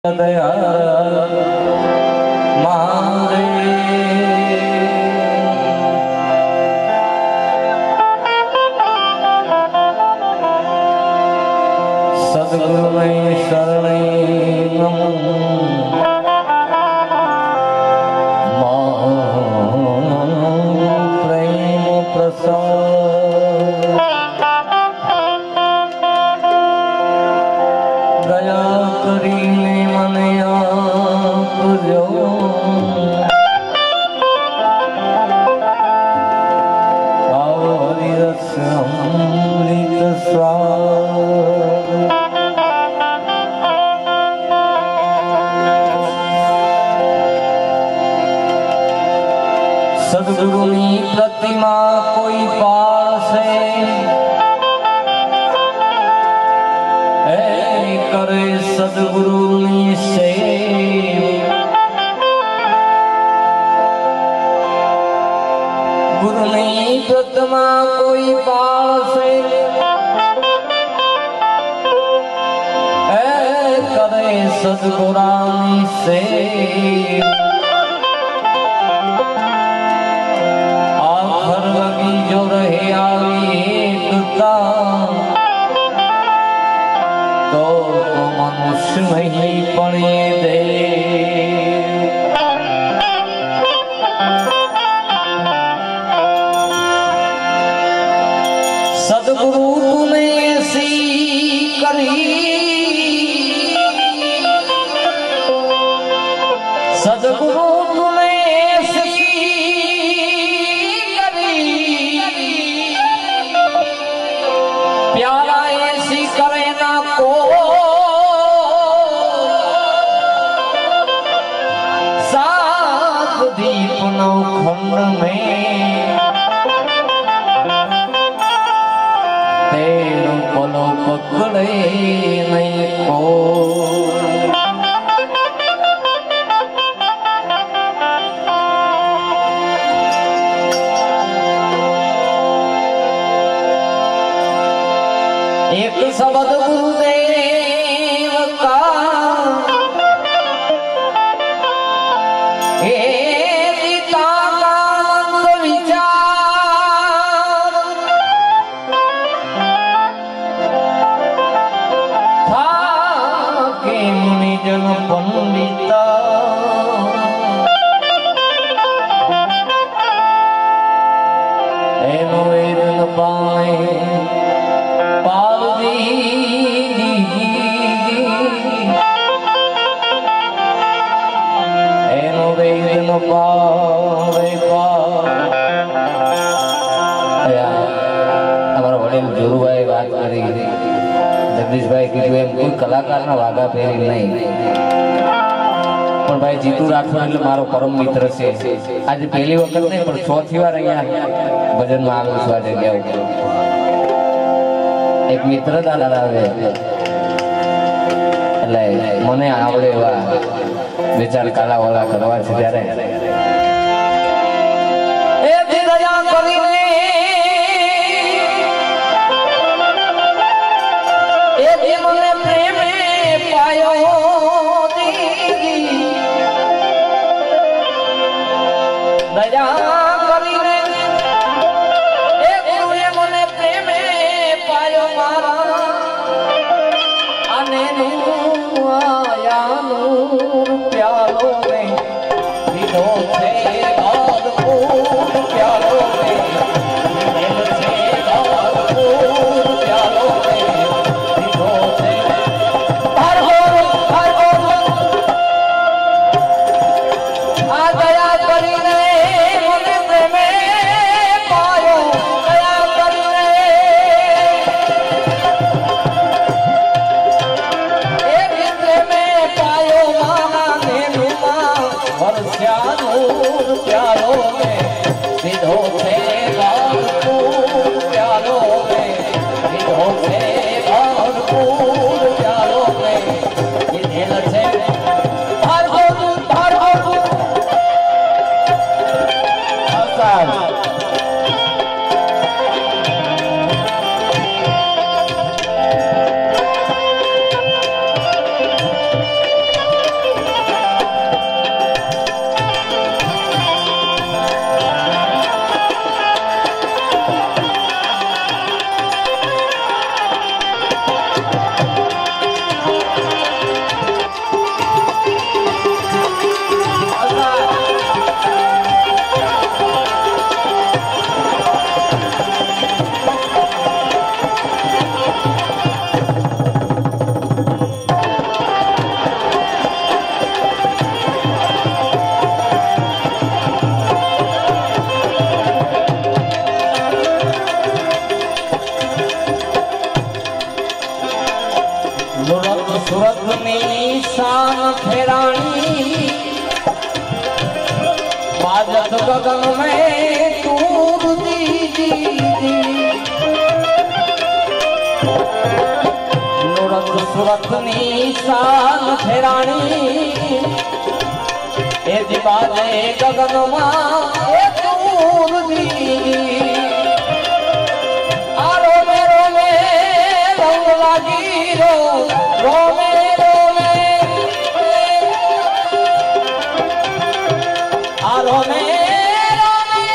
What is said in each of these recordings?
सद्गुरु में शरणे प्रेम प्रसाद दया करीने मने आपजो आवरी रस अमृत स्वाद सद्गुरुनी प्रतिमा कोई पासे करे सद्गुरुनी से गुरुनी प्रतिमा कोई पासे करे सद्गुरानी से जो रहे आवी एकता तो मनुष्य नहीं पड़े दे सद्गुरु तूने ऐसी करी सद्गुरु प्यारा ऐसी करे ना को सात दीप नौ खंड में तेरु पलो पकड़े नहीं को एक शब्द गुरुदेव का गीता का आनंद विचार था के मुनि जन पंडिता एनो वेद न पाए हमारा वडील जोरुभाई बात करी जगदीशभाई कीधुं एम कोई कलाकारना वागा फेरी नहीं पण भाई जीतू राठोड એટલે મારો પરમ મિત્ર છે આજે પહેલી વખત નહીં પણ ચોથી વાર અહીંયા ભજનમાં આવું છું આજે ગયા એક મિત્રતા ધરાવે એટલે મને આવડે એવા વિચાર કાલાવાળા કરવા છે ત્યારે प्यालो में शान फेरानी बाजत गगन में तूर दी नुरत सुरतनी शान फेरानी ए जी बाजे गगन में तूर दी आरो मेरो में रंग लागी रो मेरो आरो मेरो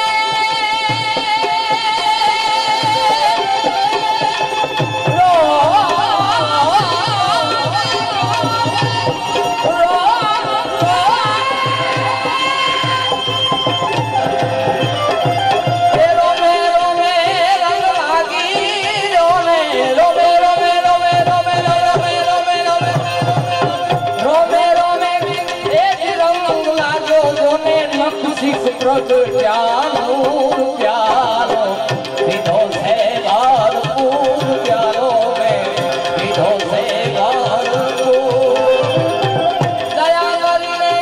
प्यारो प्यारो विधो से भरपूर प्यारो में विधो से भरपूर दया करिए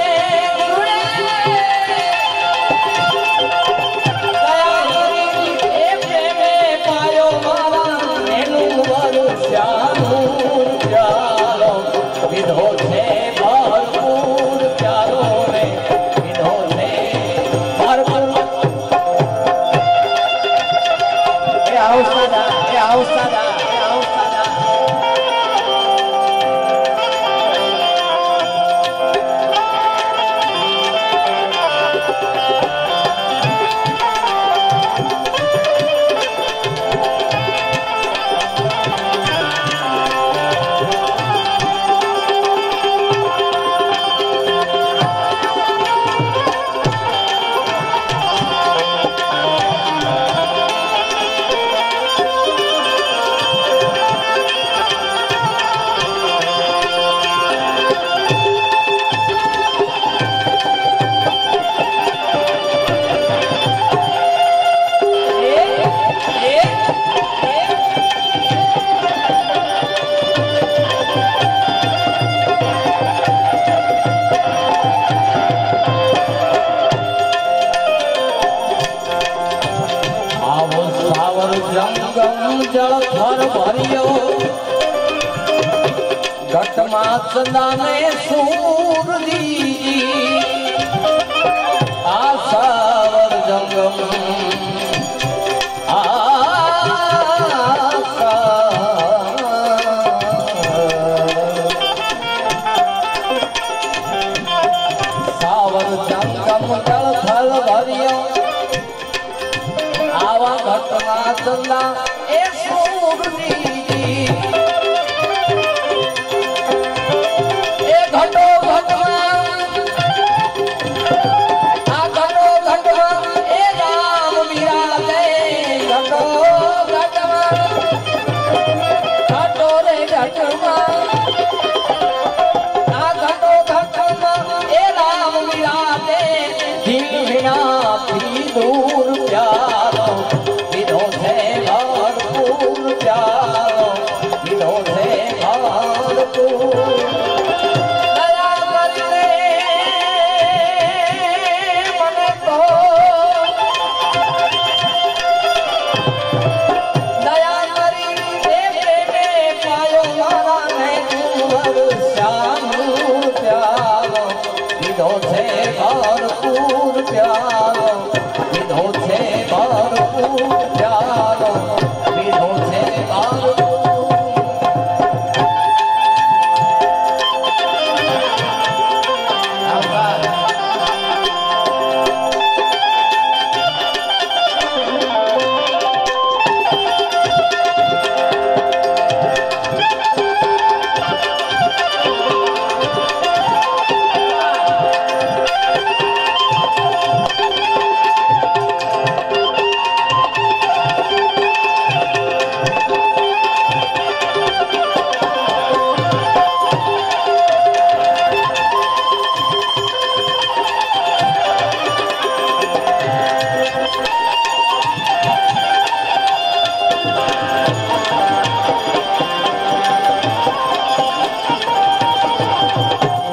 दया करिए प्रेमे पायो मारा एनु वरु श्यामूर प्यारो विधो से भरपूर प्यारो में विधो से जल थर भरियो घटमा चंदा ने सूर दी आसावर जंगम सावर जंगम जल थर भरियो आवा घटना चंदा दूर प्यारो विधो से भरपूर प्यारो विधो से भरपूर दया करने मने तो दया करने प्रेमे पायो मारा ने दूर श्यामूर प्यारो विधो से भरपूर प्यारो विधो से भरपूर प्यारो विधो से भरपूर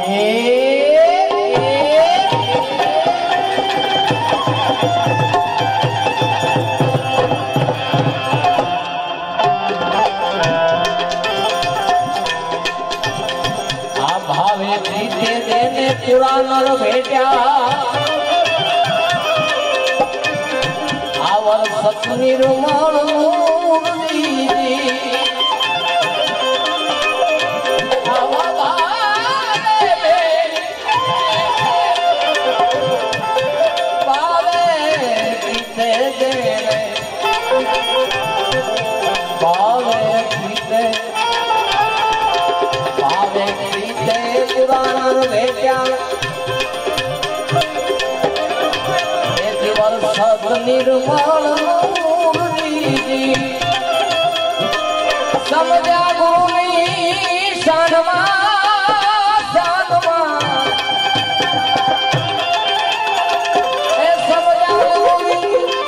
पुराण भेट्या आवर सत निर्मल निर्मल समझा भूमि शानमा शानमा समझा भूमि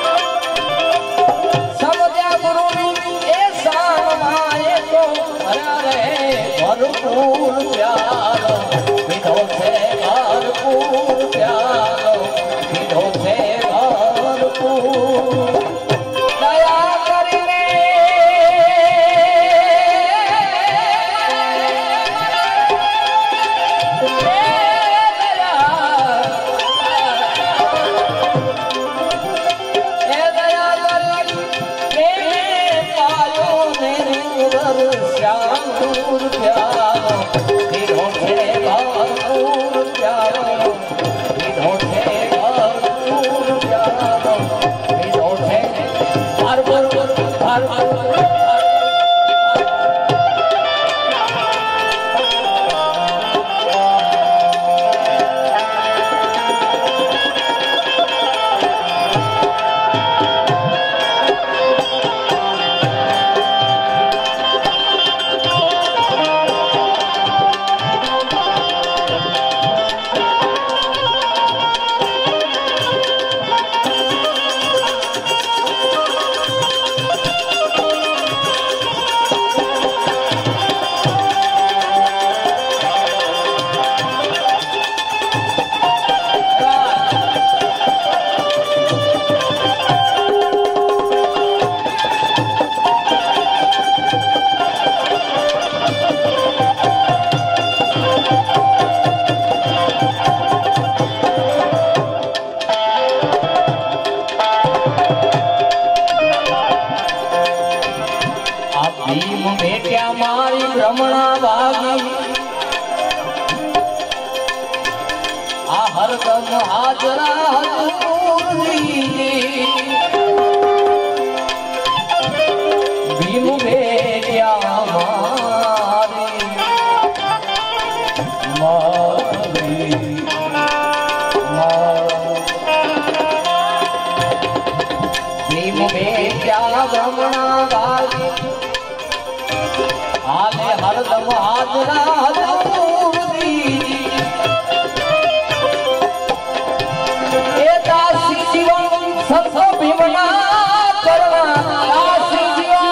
ए शानमा ये तो भरा रहे भरपूर प्यार विधो से भरपूर प्यार विधो से दया करिने दया पायो मेरी श्याम दूर प्यार विधो से भरपूर प्यार विधो से भरपूर प्यार मारी भ्रमणा भागी आ हरदम हाजरा भीम भेटिया मारी भीम भेटिया भ्रमणा भागी आले हरदम हाजरा दासी जीवन संत भीमना करना दासी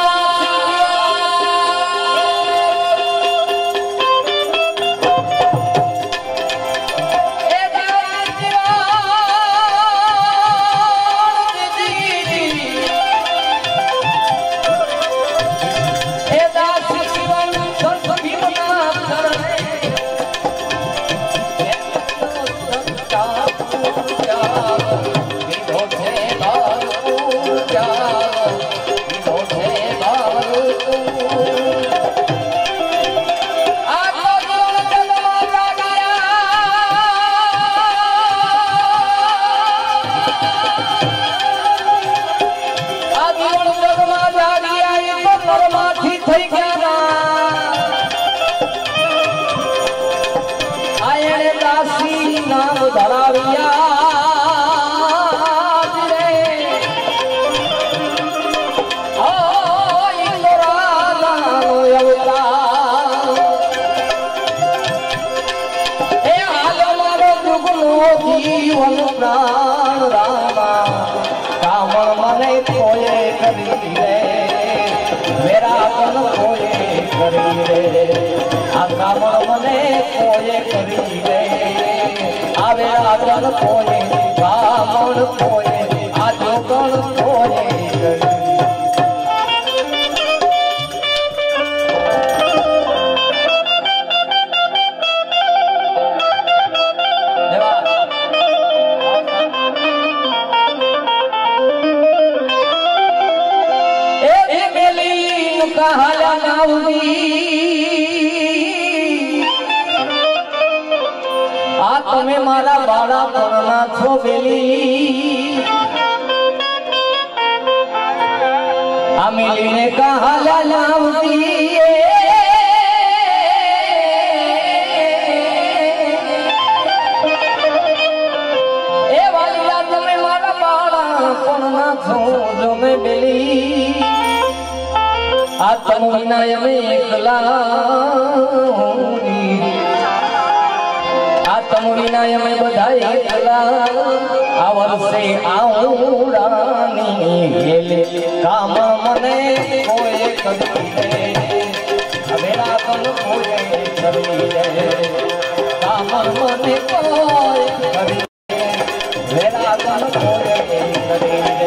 नाम धराविया जीवन प्राण रामा कामण मने कोये करी रे मेरा मन कोये करी रे આ કામણ મને કોઈએ કરી દે આવે આગળ કોઈએ કામણ કોઈએ આ જોગણ કોઈએ કરી આ તમે મારા બાળા પરના છો બેલી આ મિલીને કહાલા લાવતી એ વાલીલા તમે મારા બાળા પરના છો જો મે બેલી આ તમ વિના અમે એકલા આ તમ વિના અમે બધા એકલા આ વર્ષે આવડાની હેલે કામ મને કોઈ કરી દે હવે રાતન કોઈ કરી દે કામ મને કોઈ કરી દે હવે રાતન કોઈ કરી દે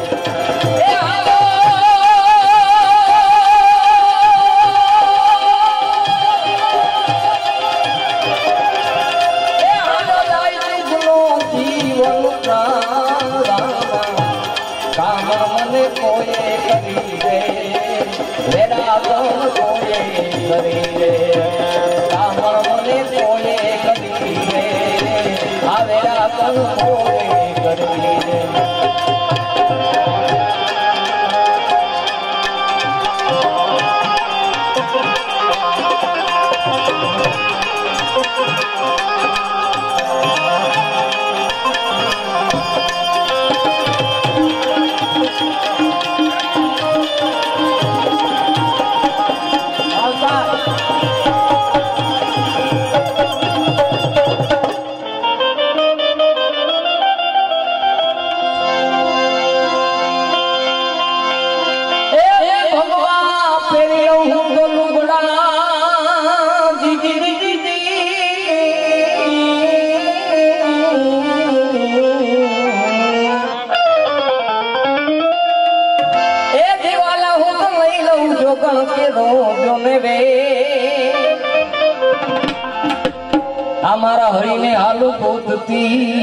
हमारा हरिने आलू गोदती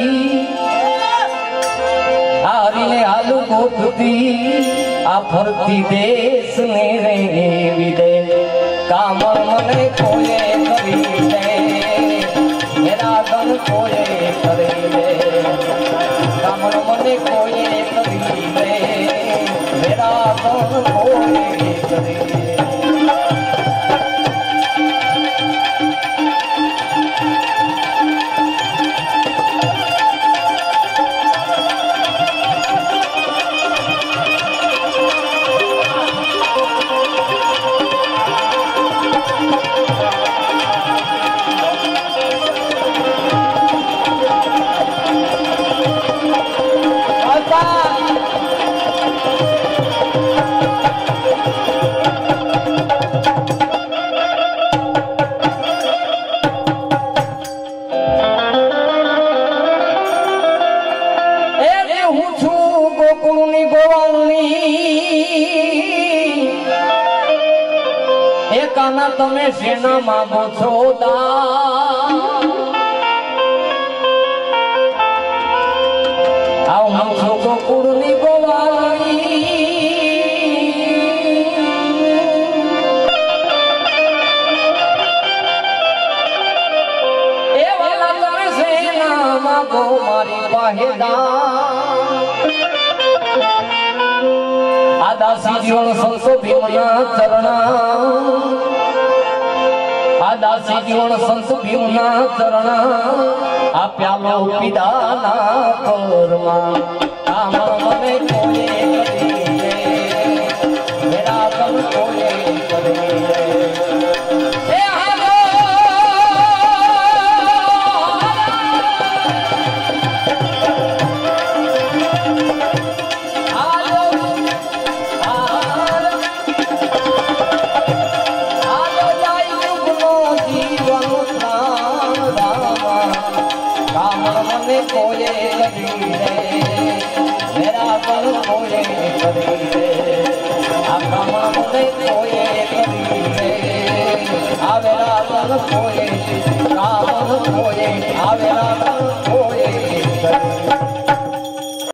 हरिने आलू गोदती आ फरती देश ने रे विदे कामर मने कोए करी दे मेरा गन कोए करी दे कामर मने कोए करी दे मेरा गन कोए करी दे काना तमे सेना मांगो छो आओ हम छो गोकुळनी गोवाली ए वाला तमे सेना मांगो मारी पाहेदा आदासी जीवन संतो भीमना चरणा आदासी जीवन संत भीमना चरण आ प्यालो पिदाना कर्मा काम मने कोए करी दे मेरा गम कोए करी दे ए हालो કામ મને કોઈએ કરી રે મેરા કલ કોઈએ કરી રે આ કામ મને કોઈએ કરી રે આવેલા કલ કોઈએ કામ કોઈએ આવેલા